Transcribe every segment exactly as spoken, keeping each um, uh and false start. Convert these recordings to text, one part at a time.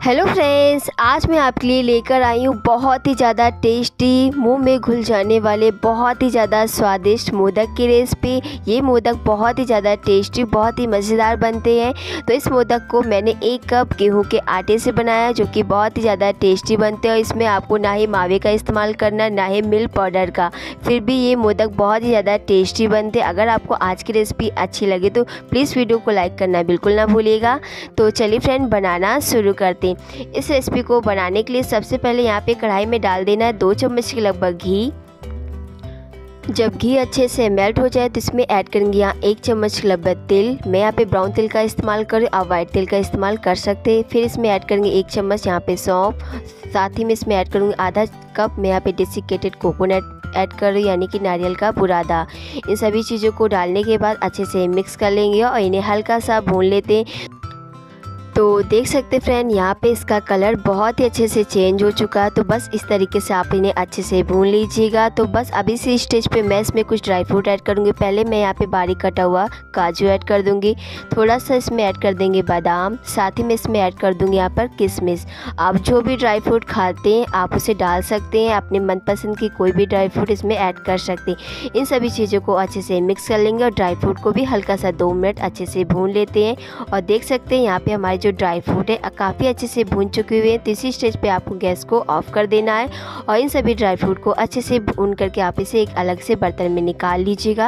Hello friends, आज मैं आपके लिए लेकर आई हूँ बहुत ही ज़्यादा टेस्टी, मुंह में घुल जाने वाले बहुत ही ज़्यादा स्वादिष्ट मोदक की रेसिपी। ये मोदक बहुत ही ज़्यादा टेस्टी, बहुत ही मज़ेदार बनते हैं। तो इस मोदक को मैंने एक कप गेहूं के आटे से बनाया, जो कि बहुत ही ज़्यादा टेस्टी बनते हैं। और इसमें आपको ना ही मावे का इस्तेमाल करना, ना ही मिल्क पाउडर का, फिर भी ये मोदक बहुत ही ज़्यादा टेस्टी बनते हैं। अगर आपको आज की रेसिपी अच्छी लगे तो प्लीज़ वीडियो को लाइक करना बिल्कुल ना भूलिएगा। तो चलिए फ्रेंड, बनाना शुरू करते हैं। इस रेसिपी को बनाने के लिए सबसे पहले यहाँ पे कढ़ाई में डाल देना है दो चम्मच के लगभग घी। जब घी अच्छे से मेल्ट हो जाए तो इसमें ऐड करेंगे यहाँ एक चम्मच के लगभग तेल। मैं यहाँ पे ब्राउन तेल का इस्तेमाल करूँ, आप वाइट तेल का इस्तेमाल कर सकते हैं। फिर इसमें ऐड करेंगे एक चम्मच यहाँ पे सौंफ, साथ ही में इसमें ऐड करूँगी आधा कप मैं यहाँ पे डेसिकेटेड कोकोनट ऐड कर रही हूँ, यानी कि नारियल का बुरादा। इन सभी चीज़ों को डालने के बाद अच्छे से मिक्स कर लेंगे और इन्हें हल्का सा भून लेते हैं। तो देख सकते फ्रेंड, यहाँ पे इसका कलर बहुत ही अच्छे से चेंज हो चुका है। तो बस इस तरीके से आप इन्हें अच्छे से भून लीजिएगा। तो बस अभी से स्टेज पे मैं इसमें कुछ ड्राई फ्रूट ऐड करूँगी। पहले मैं यहाँ पे बारीक कटा हुआ काजू ऐड कर दूँगी, थोड़ा सा इसमें ऐड कर देंगे बादाम, साथ ही में इसमें ऐड कर दूँगी यहाँ पर किशमिश। आप जो भी ड्राई फ्रूट खाते हैं आप उसे डाल सकते हैं, अपने मनपसंद की कोई भी ड्राई फ्रूट इसमें ऐड कर सकते हैं। इन सभी चीज़ों को अच्छे से मिक्स कर लेंगे और ड्राई फ्रूट को भी हल्का सा दो मिनट अच्छे से भून लेते हैं। और देख सकते हैं यहाँ पे हमारे जो ड्राई फ्रूट है काफ़ी अच्छे से भून चुके हुए हैं। तो इसी स्टेज पे आपको गैस को ऑफ कर देना है और इन सभी ड्राई फ्रूट को अच्छे से भून करके आप इसे एक अलग से बर्तन में निकाल लीजिएगा।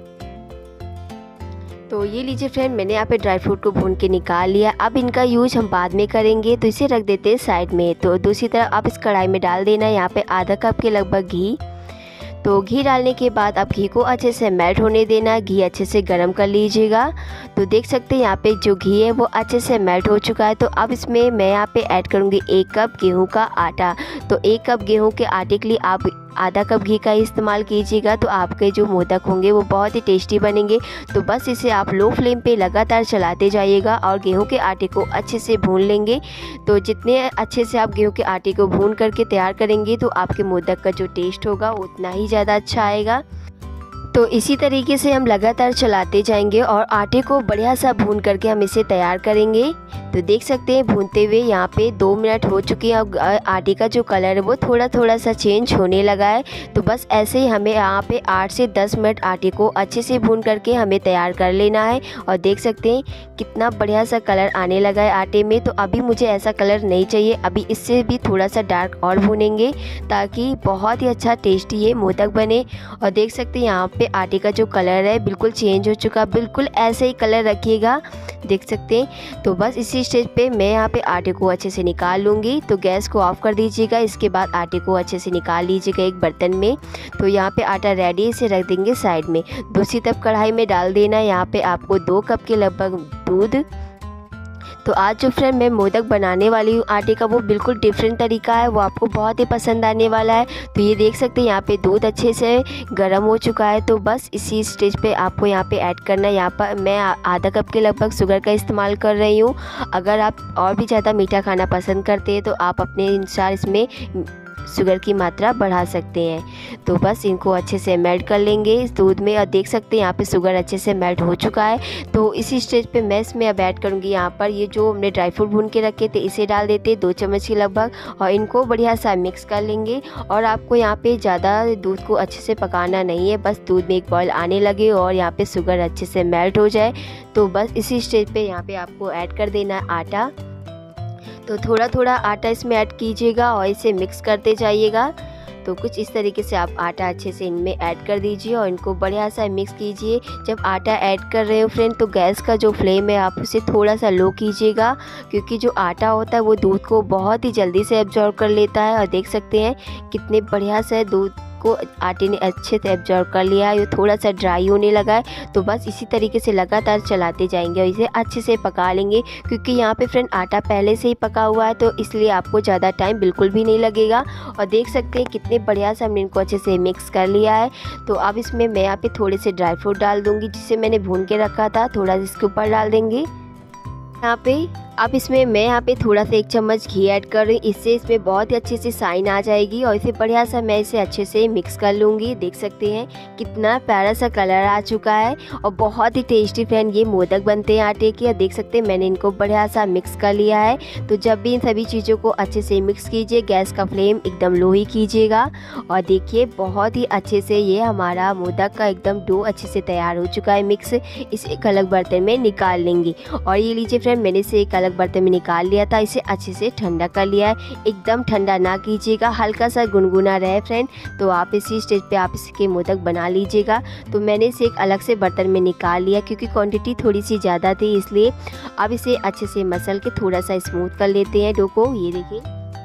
तो ये लीजिए फ्रेंड, मैंने यहाँ पे ड्राई फ्रूट को भून के निकाल लिया। अब इनका यूज हम बाद में करेंगे, तो इसे रख देते हैं साइड में। तो दूसरी तरफ आप इस कढ़ाई में डाल देना है यहाँ पे आधा कप के लगभग घी। तो घी डालने के बाद आप घी को अच्छे से मेल्ट होने देना है, घी अच्छे से गर्म कर लीजिएगा। तो देख सकते हैं यहाँ पे जो घी है वो अच्छे से मेल्ट हो चुका है। तो अब इसमें मैं यहाँ पे ऐड करूँगी एक कप गेहूं का आटा। तो एक कप गेहूं के आटे के लिए आप आधा कप घी का इस्तेमाल कीजिएगा, तो आपके जो मोदक होंगे वो बहुत ही टेस्टी बनेंगे। तो बस इसे आप लो फ्लेम पे लगातार चलाते जाइएगा और गेहूं के आटे को अच्छे से भून लेंगे। तो जितने अच्छे से आप गेहूं के आटे को भून करके तैयार करेंगे तो आपके मोदक का जो टेस्ट होगा उतना ही ज़्यादा अच्छा आएगा। तो इसी तरीके से हम लगातार चलाते जाएंगे और आटे को बढ़िया सा भून करके हम इसे तैयार करेंगे। तो देख सकते हैं भूनते हुए यहाँ पे दो मिनट हो चुके हैं और आटे का जो कलर है वो थोड़ा थोड़ा सा चेंज होने लगा है। तो बस ऐसे ही हमें यहाँ पे आठ से दस मिनट आटे को अच्छे से भून करके हमें तैयार कर लेना है। और देख सकते हैं कितना बढ़िया सा कलर आने लगा है आटे में। तो अभी मुझे ऐसा कलर नहीं चाहिए, अभी इससे भी थोड़ा सा डार्क और भूनेंगे ताकि बहुत ही अच्छा टेस्टी ये मोदक बने। और देख सकते हैं यहाँ पे आटे का जो कलर है बिल्कुल चेंज हो चुका, बिल्कुल ऐसे ही कलर रखिएगा, देख सकते हैं। तो बस इसी स्टेज पे मैं यहाँ पे आटे को अच्छे से निकाल लूँगी। तो गैस को ऑफ कर दीजिएगा, इसके बाद आटे को अच्छे से निकाल लीजिएगा एक बर्तन में। तो यहाँ पे आटा रेडी है, इसे रख देंगे साइड में। दूसरी तरफ कढ़ाई में डाल देना है यहाँ पे आपको दो कप के लगभग दूध। तो आज जो फ्रेंड मैं मोदक बनाने वाली हूँ आटे का वो बिल्कुल डिफरेंट तरीका है, वो आपको बहुत ही पसंद आने वाला है। तो ये देख सकते हैं यहाँ पे दूध अच्छे से गर्म हो चुका है। तो बस इसी स्टेज पे आपको यहाँ पे ऐड करना है। यहाँ पर मैं आधा कप के लगभग शुगर का इस्तेमाल कर रही हूँ। अगर आप और भी ज़्यादा मीठा खाना पसंद करते हैं तो आप अपने अनुसार इसमें शुगर की मात्रा बढ़ा सकते हैं। तो बस इनको अच्छे से मेल्ट कर लेंगे इस दूध में। और देख सकते हैं यहाँ पे शुगर अच्छे से मेल्ट हो चुका है। तो इसी स्टेज पे मैं इसमें अब ऐड करूँगी यहाँ पर ये जो हमने ड्राई फ्रूट भून के रखे थे, इसे डाल देते हैं दो चम्मच के लगभग और इनको बढ़िया सा मिक्स कर लेंगे। और आपको यहाँ पे ज़्यादा दूध को अच्छे से पकाना नहीं है, बस दूध में एक बॉयल आने लगे और यहाँ पे शुगर अच्छे से मेल्ट हो जाए। तो बस इसी स्टेज पे यहाँ पे आपको ऐड कर देना है आटा। तो थोड़ा थोड़ा आटा इसमें ऐड कीजिएगा और इसे मिक्स करते जाइएगा। तो कुछ इस तरीके से आप आटा अच्छे से इनमें ऐड कर दीजिए और इनको बढ़िया सा मिक्स कीजिए। जब आटा ऐड कर रहे हो फ्रेंड तो गैस का जो फ्लेम है आप उसे थोड़ा सा लो कीजिएगा, क्योंकि जो आटा होता है वो दूध को बहुत ही जल्दी से एब्जॉर्ब कर लेता है। और देख सकते हैं कितने बढ़िया से दूध को आटे ने अच्छे से एब्जॉर्ब कर लिया है, ये थोड़ा सा ड्राई होने लगा है। तो बस इसी तरीके से लगातार चलाते जाएंगे और इसे अच्छे से पका लेंगे, क्योंकि यहाँ पे फ्रेंड आटा पहले से ही पका हुआ है तो इसलिए आपको ज़्यादा टाइम बिल्कुल भी नहीं लगेगा। और देख सकते हैं कितने बढ़िया से हमने इनको अच्छे से मिक्स कर लिया है। तो अब इसमें मैं यहाँ पे थोड़े से ड्राई फ्रूट डाल दूँगी जिसे मैंने भून के रखा था, थोड़ा इसके ऊपर डाल देंगे। यहाँ पे अब इसमें मैं यहाँ पे थोड़ा सा एक चम्मच घी ऐड कर रही हूँ, इससे इसमें बहुत ही अच्छे से शाइन आ जाएगी और इसे बढ़िया सा मैं इसे अच्छे से मिक्स कर लूँगी। देख सकते हैं कितना प्यारा सा कलर आ चुका है और बहुत ही टेस्टी फ्रेंड ये मोदक बनते हैं आटे के। और देख सकते हैं मैंने इनको बढ़िया सा मिक्स कर लिया है। तो जब भी इन सभी चीज़ों को अच्छे से मिक्स कीजिए, गैस का फ्लेम एकदम लो ही कीजिएगा। और देखिए बहुत ही अच्छे से ये हमारा मोदक का एकदम डो अच्छे से तैयार हो चुका है मिक्स। इसे एक अलग बर्तन में निकाल लेंगे। और ये लीजिए फ्रेंड, मैंने इसे एक अलग बर्तन में निकाल लिया था। इसे अच्छे से ठंडा कर लिया है। एकदम ठंडा ना कीजिएगा, हल्का सा गुनगुना रहे फ्रेंड। तो आप इसी स्टेज पे आप इसके मोदक बना लीजिएगा। तो मैंने इसे एक अलग से बर्तन में निकाल लिया क्योंकि क्वांटिटी थोड़ी सी ज़्यादा थी, इसलिए अब इसे अच्छे से मसल के थोड़ा सा स्मूथ कर लेते हैं डो को। ये देखिए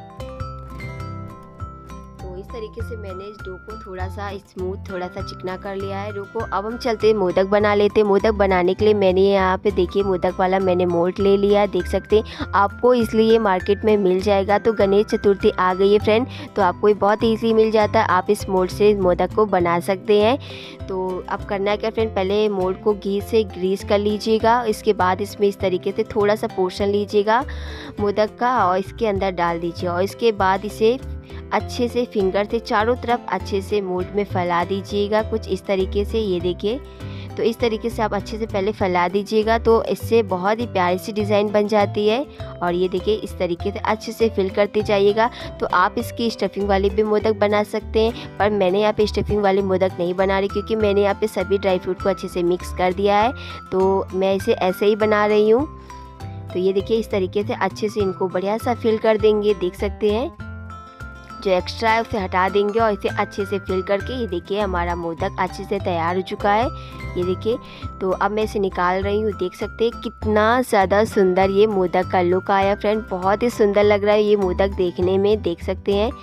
इस तरीके से मैंने इस डो को थोड़ा सा स्मूथ थोड़ा सा चिकना कर लिया है डो को। अब हम चलते हैं मोदक बना लेते हैं। मोदक बनाने के लिए मैंने यहाँ पे देखिए मोदक वाला मैंने मोल्ड ले लिया है। देख सकते हैं आपको इसलिए मार्केट में मिल जाएगा। तो गणेश चतुर्थी आ गई है फ्रेंड, तो आपको ये बहुत ईजी मिल जाता है। आप इस मोल्ड से मोदक को बना सकते हैं। तो अब करना है क्या फ्रेंड, पहले मोल्ड को घी से ग्रीस कर लीजिएगा। इसके बाद इसमें इस तरीके से थोड़ा सा पोर्शन लीजिएगा मोदक का और इसके अंदर डाल दीजिए। और इसके बाद इसे अच्छे से फिंगर से चारों तरफ अच्छे से मोल्ड में फैला दीजिएगा, कुछ इस तरीके से। ये देखिए तो इस तरीके से आप अच्छे से पहले फैला दीजिएगा, तो इससे बहुत ही प्यारी सी डिज़ाइन बन जाती है। और ये देखिए इस तरीके से अच्छे से फिल करते जाइएगा। तो आप इसकी स्टफिंग वाले भी मोदक बना सकते हैं, पर मैंने यहाँ पे स्टफिंग वाले मोदक नहीं बना रही क्योंकि मैंने यहाँ पे सभी ड्राई फ्रूट को अच्छे से मिक्स कर दिया है। तो मैं इसे ऐसे ही बना रही हूँ। तो ये देखिए इस तरीके से अच्छे से इनको बढ़िया सा फिल कर देंगे। देख सकते हैं जो एक्स्ट्रा है उसे हटा देंगे और इसे अच्छे से फिल करके ये देखिए हमारा मोदक अच्छे से तैयार हो चुका है। ये देखिए तो अब मैं इसे निकाल रही हूँ। देख सकते हैं कितना ज़्यादा सुंदर ये मोदक का लुक आया फ्रेंड, बहुत ही सुंदर लग रहा है ये मोदक देखने में। देख सकते हैं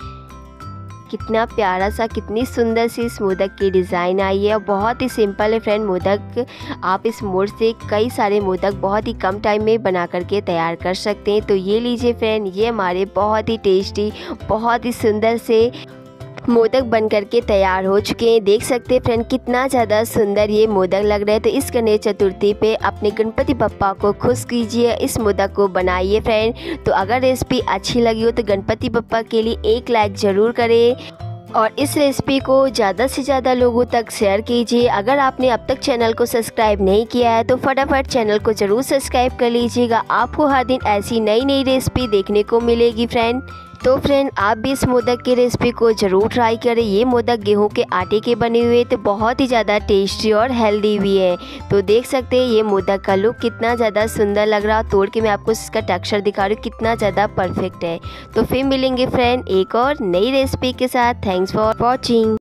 कितना प्यारा सा, कितनी सुंदर सी इस मोदक की डिज़ाइन आई है और बहुत ही सिंपल है फ्रेंड मोदक। आप इस मोल्ड से कई सारे मोदक बहुत ही कम टाइम में बना करके तैयार कर सकते हैं। तो ये लीजिए फ्रेंड, ये हमारे बहुत ही टेस्टी बहुत ही सुंदर से मोदक बन करके तैयार हो चुके हैं। देख सकते हैं फ्रेंड कितना ज़्यादा सुंदर ये मोदक लग रहे हैं। तो इस गणेश चतुर्थी पे अपने गणपति बप्पा को खुश कीजिए, इस मोदक को बनाइए फ्रेंड। तो अगर रेसिपी अच्छी लगी हो तो गणपति बप्पा के लिए एक लाइक ज़रूर करें और इस रेसिपी को ज़्यादा से ज़्यादा लोगों तक शेयर कीजिए। अगर आपने अब तक चैनल को सब्सक्राइब नहीं किया है तो फटाफट चैनल को ज़रूर सब्सक्राइब कर लीजिएगा। आपको हर दिन ऐसी नई नई रेसिपी देखने को मिलेगी फ्रेंड। तो फ्रेंड आप भी इस मोदक की रेसिपी को ज़रूर ट्राई करें। ये मोदक गेहूं के आटे के बने हुए तो बहुत ही ज़्यादा टेस्टी और हेल्दी भी है। तो देख सकते हैं ये मोदक का लुक कितना ज़्यादा सुंदर लग रहा है। तोड़ के मैं आपको इसका टेक्सचर दिखा रही हूँ कितना ज़्यादा परफेक्ट है। तो फिर मिलेंगे फ्रेंड एक और नई रेसिपी के साथ। Thanks for watching.